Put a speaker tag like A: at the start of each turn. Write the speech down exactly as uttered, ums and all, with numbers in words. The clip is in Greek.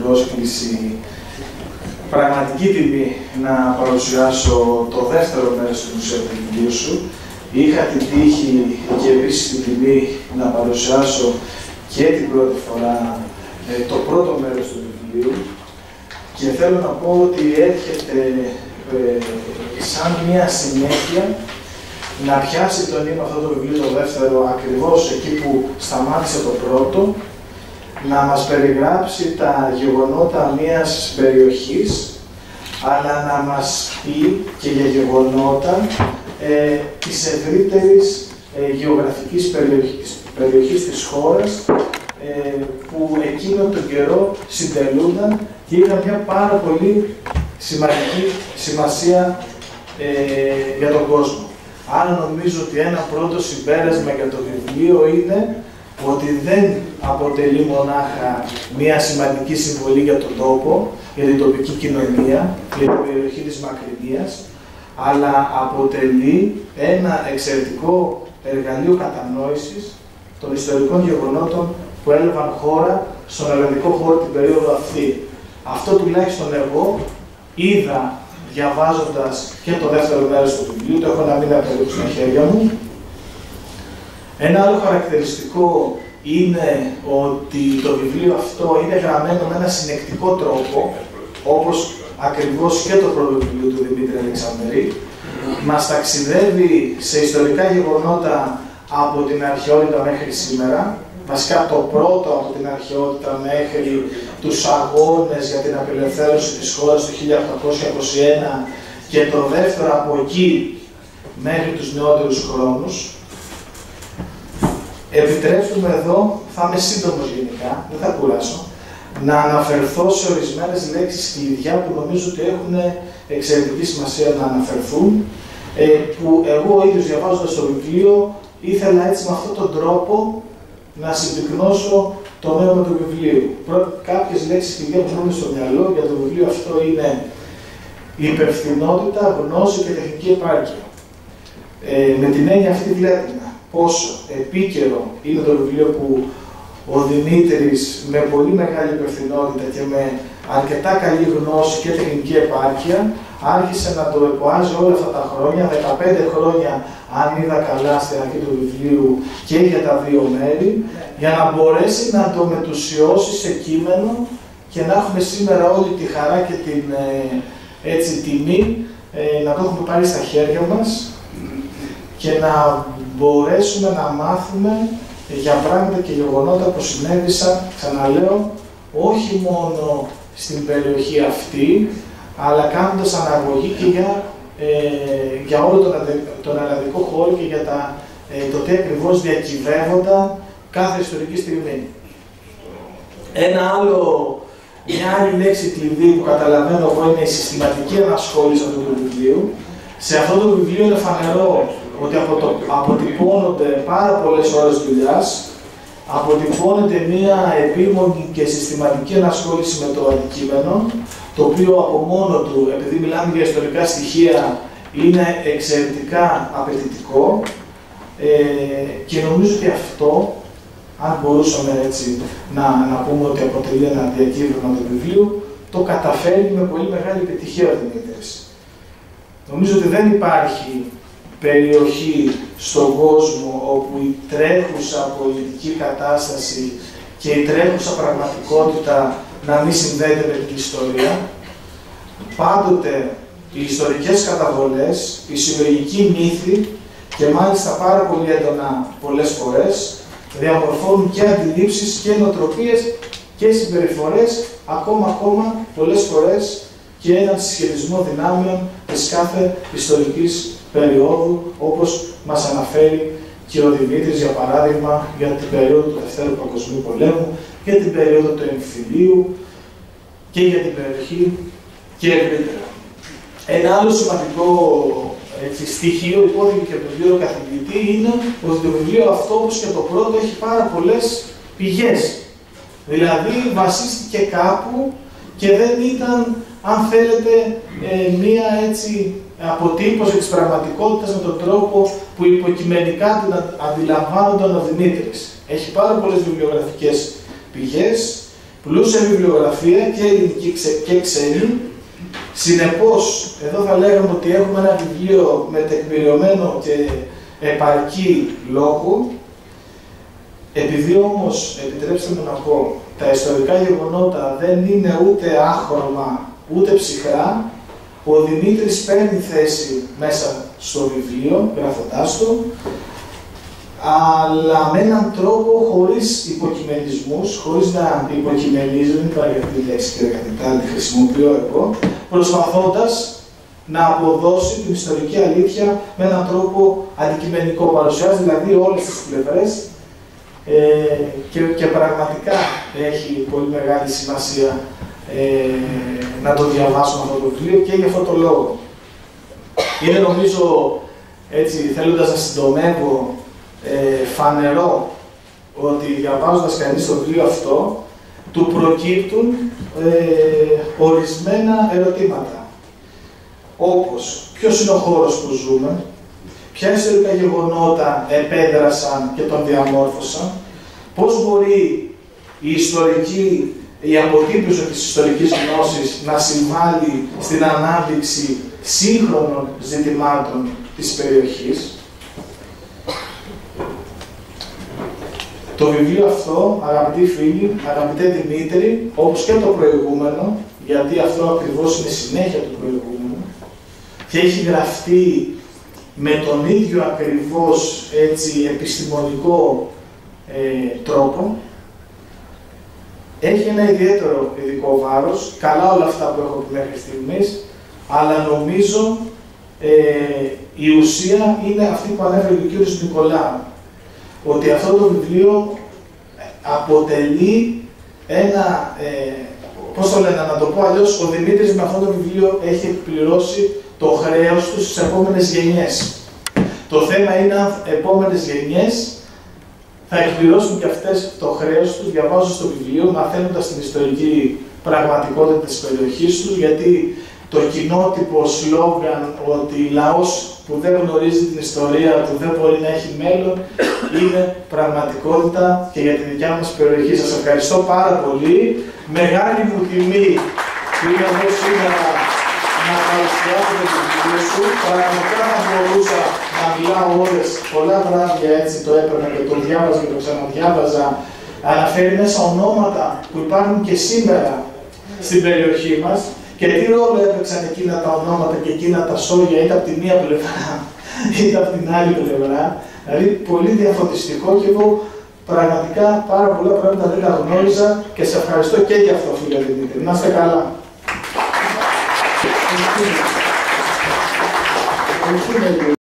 A: πρόσκληση. Πραγματική τιμή να παρουσιάσω το δεύτερο μέρος του Μουσείου του βιβλίου σου. Είχα την τύχη και επίσης την τιμή να παρουσιάσω και την πρώτη φορά ε, το πρώτο μέρος του βιβλίου και θέλω να πω ότι έρχεται ε, σαν μια συνέχεια να πιάσει το νήμα αυτό το βιβλίο το δεύτερο ακριβώς εκεί που σταμάτησε το πρώτο, να μας περιγράψει τα γεγονότα μιας περιοχής, αλλά να μας πει και για γεγονότα ε, της ευρύτερης ε, γεωγραφικής περιοχής, περιοχής της χώρας, ε, που εκείνο τον καιρό συντελούνταν και είχαν μια πάρα πολύ σημαντική σημασία ε, για τον κόσμο. Άρα νομίζω ότι ένα πρώτο συμπέρασμα για το βιβλίο είναι ότι δεν αποτελεί μονάχα μια σημαντική συμβολή για τον τόπο, για την τοπική κοινωνία, για την περιοχή της Μακρυνίας, αλλά αποτελεί ένα εξαιρετικό εργαλείο κατανόησης των ιστορικών γεγονότων που έλαβαν χώρα στον ελληνικό χώρο την περίοδο αυτή. Αυτό τουλάχιστον εγώ είδα διαβάζοντας και το δεύτερο μέρος του βιβλίου, το έχω να μην απελούξει στα χέρια μου. Ένα άλλο χαρακτηριστικό είναι ότι το βιβλίο αυτό είναι γραμμένο με ένα συνεκτικό τρόπο, όπως ακριβώς και το πρώτο βιβλίο του Δημήτρη Αλεξανδρή. Μας ταξιδεύει σε ιστορικά γεγονότα από την αρχαιότητα μέχρι σήμερα. Βασικά το πρώτο από την αρχαιότητα μέχρι τους αγώνες για την απελευθέρωση της χώρας του χίλια οκτακόσια είκοσι ένα και το δεύτερο από εκεί μέχρι τους νεότερους χρόνους. Επιτρέψτε μου εδώ, θα είμαι σύντομος γενικά, δεν θα κουράσω, να αναφερθώ σε ορισμένες λέξεις κλειδιά που νομίζω ότι έχουν εξαιρετική σημασία να αναφερθούν, ε, που εγώ ίδιος διαβάζοντας το βιβλίο ήθελα έτσι με αυτόν τον τρόπο να συμπυκνώσω το νόημα του βιβλίου. Πρώτα, κάποιες λέξεις κλειδιά που έρχονται στο μυαλό για το βιβλίο αυτό είναι η υπευθυνότητα, γνώση και τεχνική επάρκεια. Ε, με την έννοια αυτή βλέπουμε πόσο επίκαιρο είναι το βιβλίο που ο Δημήτρης με πολύ μεγάλη υπευθυνότητα και με αρκετά καλή γνώση και τεχνική επάρκεια άρχισε να το εποάζει όλα αυτά τα χρόνια, δεκαπέντε χρόνια αν είδα καλά στην αρχή του βιβλίου και για τα δύο μέρη, για να μπορέσει να το μετουσιώσει σε κείμενο και να έχουμε σήμερα όλη τη χαρά και την ε, έτσι, τιμή ε, να το έχουμε πάρει στα χέρια μας και να μπορέσουμε να μάθουμε για πράγματα και γεγονότα που συνέβησαν, ξαναλέω, όχι μόνο στην περιοχή αυτή, αλλά κάνοντας αναγωγή και για, ε, για όλο τον, τον ελλαδικό χώρο και για τα, ε, το τι ακριβώς διακυβεύονταν κάθε ιστορική στιγμή. Ένα άλλο, μια άλλη λέξη κλειδί που καταλαβαίνω εγώ είναι η συστηματική ανασχόληση αυτού του βιβλίου. Σε αυτό το βιβλίο είναι φανερό ότι αποτυπώνονται πάρα πολλές ώρες δουλειάς, αποτυπώνεται μία επίμονη και συστηματική ανασχόληση με το αντικείμενο, το οποίο από μόνο του, επειδή μιλάμε για ιστορικά στοιχεία, είναι εξαιρετικά απαιτητικό ε, και νομίζω ότι αυτό, αν μπορούσαμε έτσι να, να πούμε ότι αποτελεί ένα διακύβευμα του βιβλίου, το καταφέρει με πολύ μεγάλη επιτυχία ο Δημήτρης. Νομίζω ότι δεν υπάρχει περιοχή στον κόσμο όπου η τρέχουσα πολιτική κατάσταση και η τρέχουσα πραγματικότητα να μην συνδέεται με την ιστορία. Πάντοτε οι ιστορικές καταβολές, οι συλλογικοί μύθοι και μάλιστα πάρα πολύ έντονα πολλές φορές διαμορφώνουν και αντιλήψεις και νοοτροπίες και συμπεριφορές, ακόμα ακόμα πολλές φορές και έναν συσχετισμό δυνάμεων της κάθε ιστορικής περίοδου, όπως μας αναφέρει και ο Δημήτρης, για παράδειγμα, για την περίοδο του Δευτέρου Παγκοσμίου Πολέμου, για την περίοδο του εμφυλίου και για την περιοχή και ευρύτερα. Ένα άλλο σημαντικό έτσι, στοιχείο, υπόθηκε και από τον κύριο καθηγητή, είναι ότι το βιβλίο αυτό, όπως και το πρώτο, έχει πάρα πολλές πηγές. Δηλαδή, βασίστηκε κάπου και δεν ήταν, αν θέλετε, ε, μία έτσι αποτύπωση της πραγματικότητας με τον τρόπο που υποκειμενικά την αντιλαμβάνονταν ο Δημήτρης. Έχει πάρα πολλές βιβλιογραφικές πηγές πλούσια βιβλιογραφία και ελληνική και ξένη. Συνεπώς, εδώ θα λέγαμε ότι έχουμε ένα βιβλίο με τεκμηριωμένο και επαρκή λόγο. Επειδή όμως, επιτρέψτε μου να πω, τα ιστορικά γεγονότα δεν είναι ούτε άχρωμα, ούτε ψυχρά, ο Δημήτρης παίρνει θέση μέσα στο βιβλίο, γράφοντάς το, αλλά με έναν τρόπο χωρίς υποκειμενισμούς, χωρίς να υποκειμενίζει, δεν υπάρχει αυτή η λέξη κύριε καθηγητά, τη χρησιμοποιώ εγώ, προσπαθώντας να αποδώσει την ιστορική αλήθεια με έναν τρόπο αντικειμενικό. Παρουσιάζει δηλαδή όλες τις πλευρές ε, και, και πραγματικά έχει πολύ μεγάλη σημασία ε, να το διαβάσουμε αυτό το βιβλίο και για αυτό το λόγο. Είναι νομίζω, έτσι θέλοντας να συντομεύω, ε, φανερό ότι διαβάζοντας κανείς το βιβλίο αυτό, του προκύπτουν ε, ορισμένα ερωτήματα. Όπως, ποιος είναι ο χώρος που ζούμε, ποια ιστορικά γεγονότα επέδρασαν και τον διαμόρφωσαν, πώς μπορεί η ιστορική, η αποτύπωση της ιστορικής γνώσης να συμβάλλει στην ανάπτυξη σύγχρονων ζητημάτων της περιοχής. Το βιβλίο αυτό, αγαπητοί φίλοι, αγαπητέ Δημήτρη, όπως και το προηγούμενο, γιατί αυτό ακριβώς είναι συνέχεια του προηγούμενου, και έχει γραφτεί με τον ίδιο ακριβώς έτσι, επιστημονικό ε, τρόπο, έχει ένα ιδιαίτερο ειδικό βάρος, καλά όλα αυτά που έχω πει μέχρι στιγμής, αλλά νομίζω ε, η ουσία είναι αυτή που ανέφερε και ο κύριος Νικολάου, ότι αυτό το βιβλίο αποτελεί ένα, ε, πώς το λένε, να το πω αλλιώς, ο Δημήτρης με αυτό το βιβλίο έχει εκπληρώσει το χρέος του στις επόμενες γενιές. Το θέμα είναι αν επόμενες γενιές θα εκπληρώσουν και αυτές το χρέος τους, διαβάζοντας το βιβλίο, μαθαίνοντας την ιστορική πραγματικότητα της περιοχής τους, γιατί το κοινότυπο σλόγγαν ότι λαός που δεν γνωρίζει την ιστορία του δεν μπορεί να έχει μέλλον, είναι πραγματικότητα και για τη δικιά μας περιοχή. Σας ευχαριστώ πάρα πολύ. Μεγάλη μου τιμή που είμαι εδώ σήμερα να παρουσιάσω το βιβλίο σου. Πραγματικά θα μπορούσα να μιλάω ώρες, πολλά βράδια έτσι το έπαιρνα και το διάβαζα και το ξαναδιάβαζα. Αναφέρει μέσα ονόματα που υπάρχουν και σήμερα στην περιοχή μας. Και τι ρόλο έπαιξαν εκείνα τα ονόματα και εκείνα τα σόγια, είτε από τη μία πλευρά, είτε από την άλλη πλευρά. Δηλαδή, πολύ διαφωτιστικό και εγώ πραγματικά πάρα πολλά πράγματα δεν τα γνώριζα και σε ευχαριστώ και για αυτό, φίλε Δημήτρη. Να είστε καλά.